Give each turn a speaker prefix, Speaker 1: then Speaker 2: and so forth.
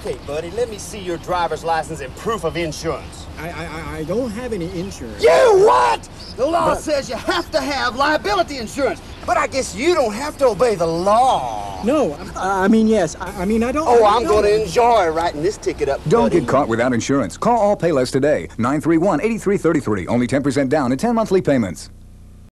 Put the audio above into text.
Speaker 1: Okay, buddy, let me see your driver's license and proof of insurance.
Speaker 2: I don't have any insurance.
Speaker 1: You what? The law says you have to have liability insurance, but I guess you don't have to obey the law.
Speaker 2: No, I mean, yes. I mean, I don't...
Speaker 1: Oh,
Speaker 2: I
Speaker 1: I'm
Speaker 2: don't
Speaker 1: going to enjoy writing this ticket up,
Speaker 3: Don't
Speaker 1: buddy.
Speaker 3: get caught without insurance. Call all payless today. 931-8333. Only 10% down and 10 monthly payments.